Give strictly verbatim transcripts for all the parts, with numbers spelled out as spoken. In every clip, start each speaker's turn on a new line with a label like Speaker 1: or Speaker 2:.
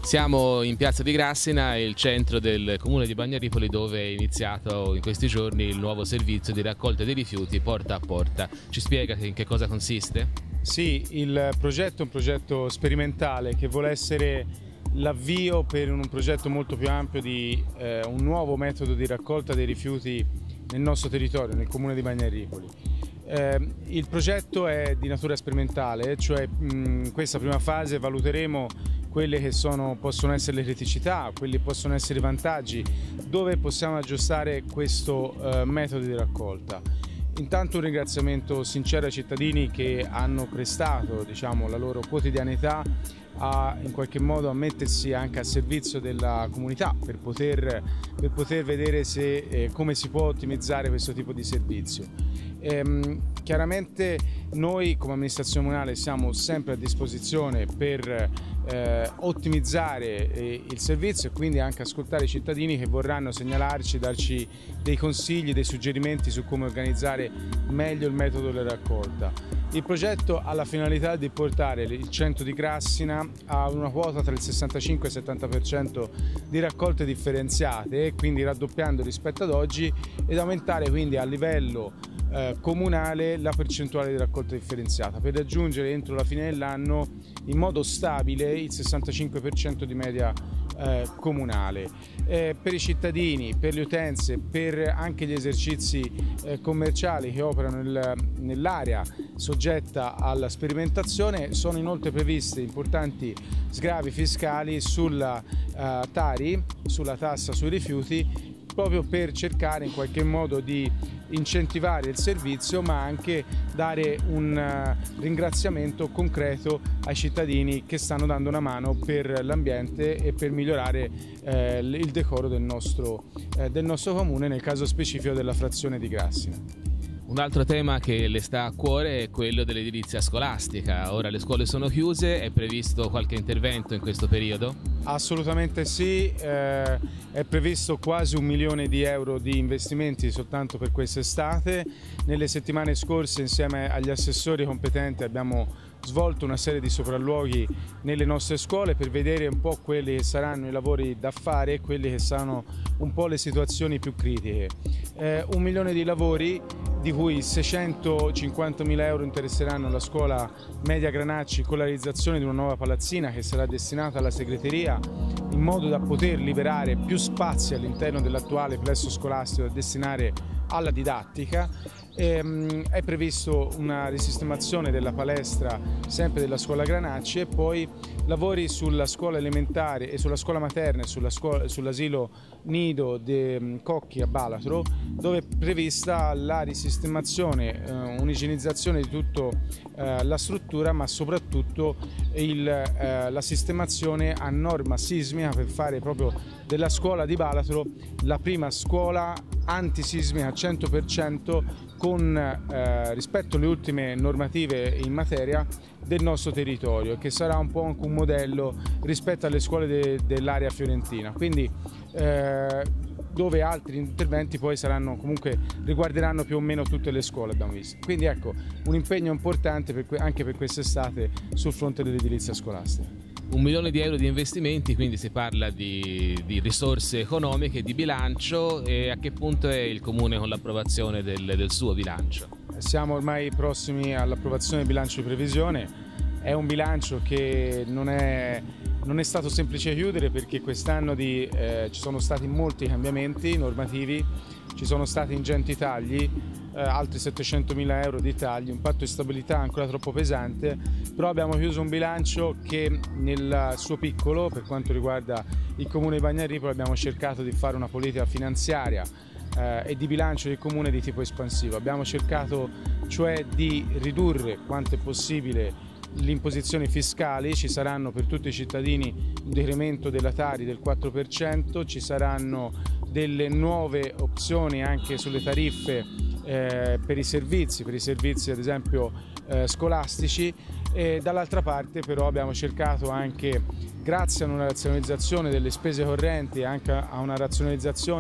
Speaker 1: Siamo in piazza di Grassina, il centro del comune di Bagnaripoli, dove è iniziato in questi giorni il nuovo servizio di raccolta dei rifiuti porta a porta. Ci spiega in che cosa consiste?
Speaker 2: Sì, il progetto è un progetto sperimentale che vuole essere l'avvio per un progetto molto più ampio di eh, un nuovo metodo di raccolta dei rifiuti nel nostro territorio, nel comune di Bagnaripoli. Eh, il progetto è di natura sperimentale, cioè in questa prima fase valuteremo quelle che sono, possono essere le criticità, quelli possono essere i vantaggi, dove possiamo aggiustare questo eh, metodo di raccolta. Intanto un ringraziamento sincero ai cittadini che hanno prestato, diciamo, la loro quotidianità a in qualche modo a mettersi anche a servizio della comunità per poter, per poter vedere se, eh, come si può ottimizzare questo tipo di servizio. Ehm, chiaramente noi come amministrazione comunale siamo sempre a disposizione per eh, ottimizzare eh, il servizio e quindi anche ascoltare i cittadini che vorranno segnalarci, darci dei consigli, dei suggerimenti su come organizzare meglio il metodo della raccolta. Il progetto ha la finalità di portare il centro di Grassina a una quota tra il sessantacinque e il settanta per cento di raccolte differenziate, quindi raddoppiando rispetto ad oggi, ed aumentare quindi a livello eh, comunale la percentuale di raccolta differenziata per raggiungere entro la fine dell'anno in modo stabile il sessantacinque per cento di media eh, comunale. Eh, per i cittadini, per le utenze, per anche gli esercizi eh, commerciali che operano nel, nell'area soggetta alla sperimentazione sono inoltre previste importanti sgravi fiscali sulla uh, Tari, sulla tassa sui rifiuti, proprio per cercare in qualche modo di incentivare il servizio, ma anche dare un uh, ringraziamento concreto ai cittadini che stanno dando una mano per l'ambiente e per migliorare eh, il decoro del nostro, eh, del nostro comune, nel caso specifico della frazione di Grassina.
Speaker 1: Un altro tema che le sta a cuore è quello dell'edilizia scolastica. Ora le scuole sono chiuse, è previsto qualche intervento in questo periodo?
Speaker 2: Assolutamente sì, eh, è previsto quasi un milione di euro di investimenti soltanto per quest'estate. Nelle settimane scorse insieme agli assessori competenti abbiamo svolto una serie di sopralluoghi nelle nostre scuole per vedere un po' quelli che saranno i lavori da fare e quelli che saranno un po' le situazioni più critiche. Eh, un milione di lavori, di cui seicentocinquantamila euro interesseranno la scuola media Granacci con la realizzazione di una nuova palazzina che sarà destinata alla segreteria, in modo da poter liberare più spazi all'interno dell'attuale plesso scolastico da destinare alla didattica. Ehm, è previsto una risistemazione della palestra sempre della scuola Granacci e poi lavori sulla scuola elementare e sulla scuola materna e sull'asilo nido de Cocchi a Balatro, dove è prevista la risistemazione, eh, un'igienizzazione di tutta eh, la struttura, ma soprattutto il, eh, la sistemazione a norma sismica per fare proprio della scuola di Balatro la prima scuola antisismica al cento per cento con eh, rispetto alle ultime normative in materia del nostro territorio, che sarà un po' anche un modello rispetto alle scuole de, dell'area fiorentina, quindi eh, dove altri interventi poi saranno comunque riguarderanno più o meno tutte le scuole, abbiamo visto. Quindi ecco, un impegno importante per, anche per quest'estate sul fronte dell'edilizia scolastica.
Speaker 1: Un milione di euro di investimenti, quindi si parla di, di risorse economiche, di bilancio. E a che punto è il Comune con l'approvazione del, del suo bilancio?
Speaker 2: Siamo ormai prossimi all'approvazione del bilancio di previsione. È un bilancio che non è, non è stato semplice chiudere, perché quest'anno eh, ci sono stati molti cambiamenti normativi, ci sono stati ingenti tagli, eh, altri settecentomila euro di tagli, un patto di stabilità ancora troppo pesante, però abbiamo chiuso un bilancio che nel suo piccolo, per quanto riguarda il Comune di Bagnaripoli, abbiamo cercato di fare una politica finanziaria eh, e di bilancio del Comune di tipo espansivo. Abbiamo cercato cioè di ridurre quanto è possibile le imposizioni fiscali. Ci saranno per tutti i cittadini un decremento della Tari del quattro per cento, ci saranno delle nuove opzioni anche sulle tariffe eh, per i servizi, per i servizi ad esempio eh, scolastici, e dall'altra parte però abbiamo cercato anche, grazie a una razionalizzazione delle spese correnti e anche a una razionalizzazione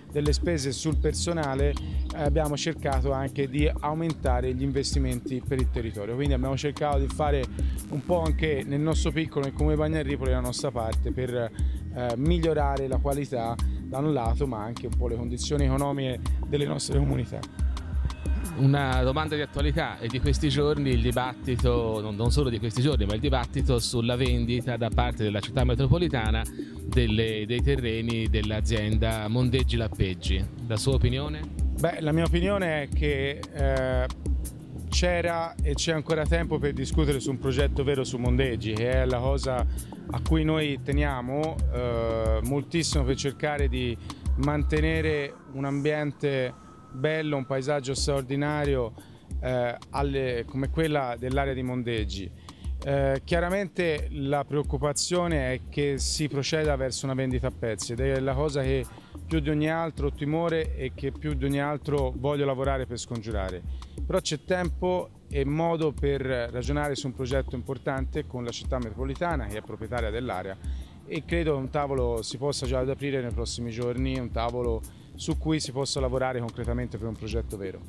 Speaker 2: delle spese sul personale, eh, abbiamo cercato anche di aumentare gli investimenti per il territorio, quindi abbiamo cercato di fare un po' anche nel nostro piccolo, nel Comune Bagnaripoli, la nostra parte per eh, migliorare la qualità da un lato, ma anche un po' le condizioni economiche delle nostre comunità.
Speaker 1: Una domanda di attualità è di questi giorni il dibattito, non solo di questi giorni, ma il dibattito sulla vendita da parte della città metropolitana delle, dei terreni dell'azienda Mondeggi Lappeggi. La sua opinione?
Speaker 2: Beh, la mia opinione è che eh, c'era e c'è ancora tempo per discutere su un progetto vero su Mondeggi, che è la cosa a cui noi teniamo eh, moltissimo, per cercare di mantenere un ambiente bello, un paesaggio straordinario eh, alle, come quella dell'area di Mondeggi. Eh, chiaramente la preoccupazione è che si proceda verso una vendita a pezzi, ed è la cosa che più di ogni altro ho timore e che più di ogni altro voglio lavorare per scongiurare. Però c'è tempo e modo per ragionare su un progetto importante con la città metropolitana, che è proprietaria dell'area, e credo che un tavolo si possa già ad aprire nei prossimi giorni, un tavolo su cui si possa lavorare concretamente per un progetto vero.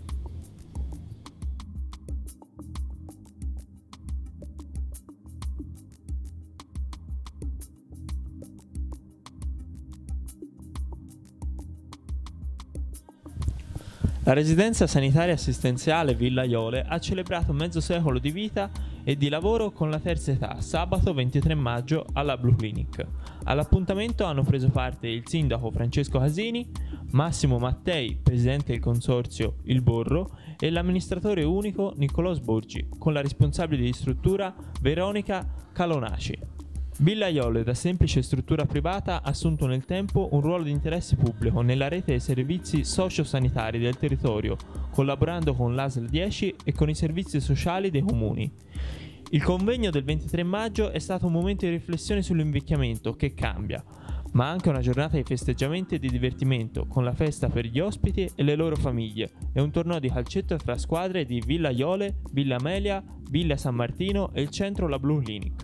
Speaker 3: La residenza sanitaria assistenziale Villa Iole ha celebrato mezzo secolo di vita e di lavoro con la terza età, sabato ventitré maggio alla Blue Clinic. All'appuntamento hanno preso parte il sindaco Francesco Casini, Massimo Mattei, presidente del consorzio Il Borro, e l'amministratore unico Niccolò Sborgi, con la responsabile di struttura Veronica Calonaci. Villa Iole, da semplice struttura privata, ha assunto nel tempo un ruolo di interesse pubblico nella rete dei servizi sociosanitari del territorio, collaborando con l'A S L dieci e con i servizi sociali dei comuni. Il convegno del ventitré maggio è stato un momento di riflessione sull'invecchiamento che cambia, ma anche una giornata di festeggiamento e di divertimento, con la festa per gli ospiti e le loro famiglie, e un torneo di calcetto tra squadre di Villa Iole, Villa Amelia, Villa San Martino e il centro La Blue Clinic.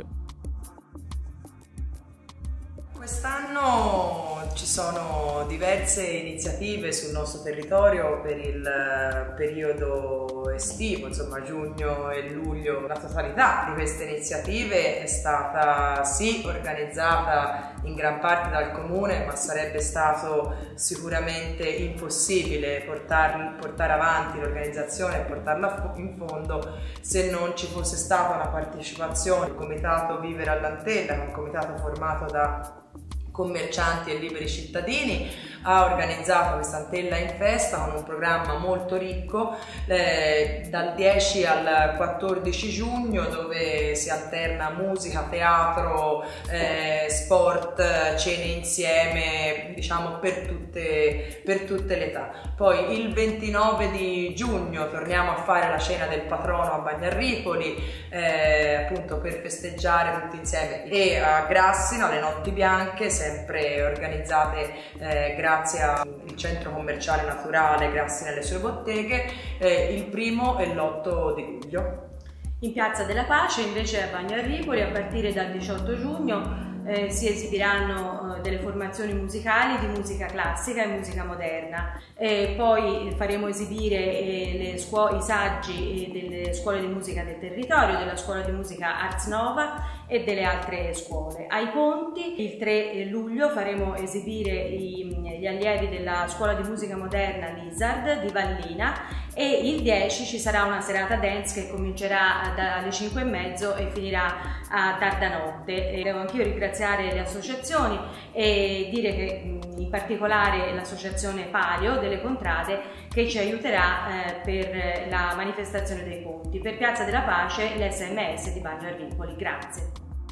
Speaker 4: Quest'anno ci sono diverse iniziative sul nostro territorio per il periodo estivo, insomma giugno e luglio. La totalità di queste iniziative è stata sì organizzata in gran parte dal comune, ma sarebbe stato sicuramente impossibile portar, portare avanti l'organizzazione e portarla in fondo se non ci fosse stata una partecipazione. Il comitato Vivere all'Antella, che è un comitato formato da commercianti e liberi cittadini, ha organizzato questa Antella in Festa con un programma molto ricco eh, dal dieci al quattordici giugno, dove si alterna musica, teatro, eh, sport, cene insieme, diciamo per tutte, per tutte le età. Poi il ventinove di giugno torniamo a fare la cena del patrono a Bagnaripoli, eh, appunto per festeggiare tutti insieme, e a Grassino alle Notti Bianche, sempre organizzate eh, grazie al centro commerciale naturale Grassi nelle sue botteghe, eh, il primo e l'otto di luglio.
Speaker 5: In Piazza della Pace invece a Bagnaripoli a partire dal diciotto giugno eh, si esibiranno eh, delle formazioni musicali di musica classica e musica moderna, e poi faremo esibire eh, le scuole, i saggi eh, delle scuole di musica del territorio, della scuola di musica Ars Nova e delle altre scuole. Ai Ponti il tre luglio faremo esibire i, gli allievi della scuola di musica moderna Lizard di Vallina, e il dieci ci sarà una serata dance che comincerà dalle cinque e mezzo e finirà a tarda notte. E devo anch'io ringraziare le associazioni e dire che in particolare l'associazione Palio delle Contrade, che ci aiuterà eh, per la manifestazione dei ponti. Per Piazza della Pace l'S M S di Bagnaripoli. Grazie.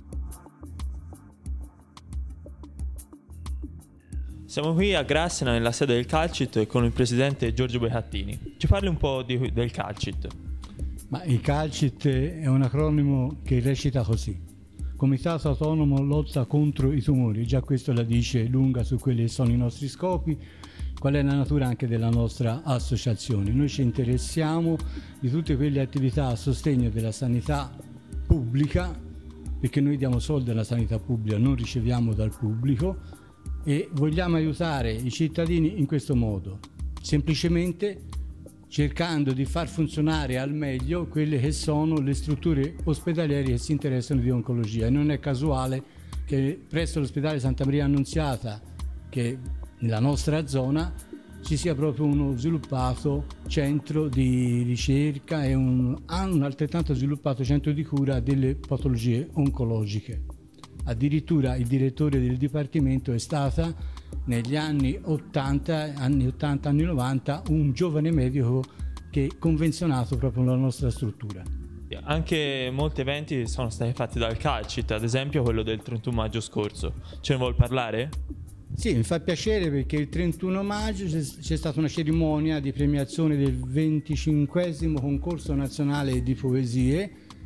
Speaker 3: Siamo qui a Grassina, nella sede del Calcit, con il presidente Giorgio Becattini. Ci parli un po' di, del Calcit.
Speaker 6: Ma il Calcit è un acronimo che recita così: Comitato Autonomo Lotta contro i Tumori. Già questo la dice lunga su quelli che sono i nostri scopi, qual è la natura anche della nostra associazione. Noi ci interessiamo di tutte quelle attività a sostegno della sanità pubblica, perché noi diamo soldi alla sanità pubblica, non riceviamo dal pubblico, e vogliamo aiutare i cittadini in questo modo, semplicemente cercando di far funzionare al meglio quelle che sono le strutture ospedaliere che si interessano di oncologia. E non è casuale che presso l'ospedale Santa Maria Annunziata, che nella nostra zona, ci sia proprio uno sviluppato centro di ricerca e un, un altrettanto sviluppato centro di cura delle patologie oncologiche. Addirittura il direttore del dipartimento è stata negli anni ottanta, anni ottanta, anni novanta, un giovane medico che è convenzionato proprio nella nostra struttura.
Speaker 3: Anche molti eventi sono stati fatti dal Calcit, ad esempio quello del trentuno maggio scorso. Ce ne vuol parlare?
Speaker 6: Sì, mi fa piacere perché il trentuno maggio c'è stata una cerimonia di premiazione del venticinquesimo concorso nazionale di poesie,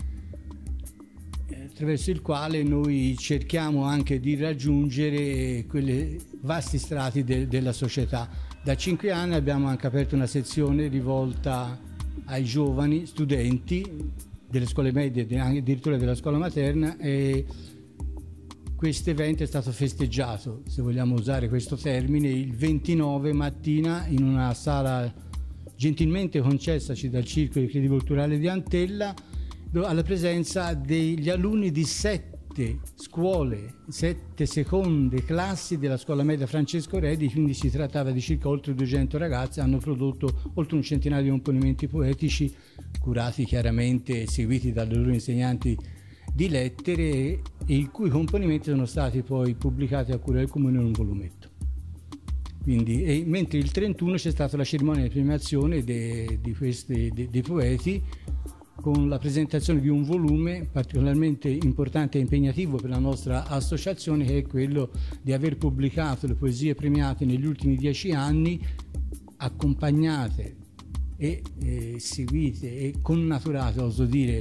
Speaker 6: attraverso il quale noi cerchiamo anche di raggiungere quelle vasti strati de- della società. Da cinque anni abbiamo anche aperto una sezione rivolta ai giovani studenti delle scuole medie e addirittura della scuola materna, e questo evento è stato festeggiato, se vogliamo usare questo termine, il ventinove mattina in una sala gentilmente concessaci dal Circolo Ricreativo Culturale di Antella, alla presenza degli alunni di sette scuole, sette seconde classi della scuola media Francesco Redi, quindi si trattava di circa oltre duecento ragazzi. Hanno prodotto oltre un centinaio di componimenti poetici, curati chiaramente e seguiti dalle loro insegnanti di lettere, e i cui componimenti sono stati poi pubblicati a cura del Comune in un volumetto. Quindi, e mentre il trentuno c'è stata la cerimonia di premiazione de, di questi, de, dei poeti, con la presentazione di un volume particolarmente importante e impegnativo per la nostra associazione, che è quello di aver pubblicato le poesie premiate negli ultimi dieci anni, accompagnate e eh, seguite e connaturate, oso dire,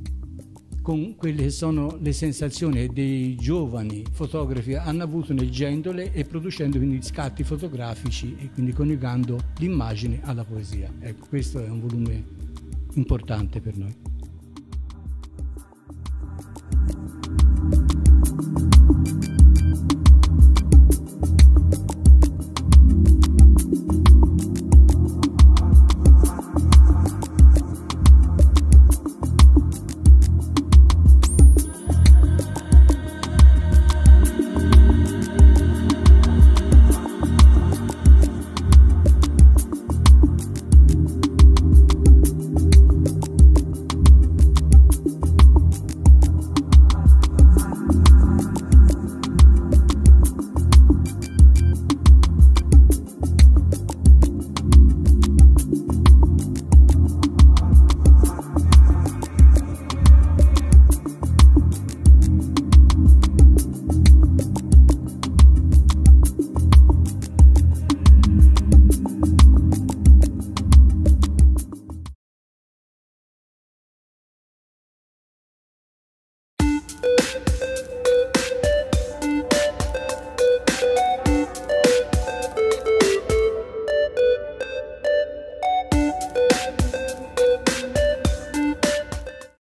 Speaker 6: con quelle che sono le sensazioni che dei giovani fotografi hanno avuto nel Gendole, e producendo quindi scatti fotografici e quindi coniugando l'immagine alla poesia. Ecco, questo è un volume importante per noi.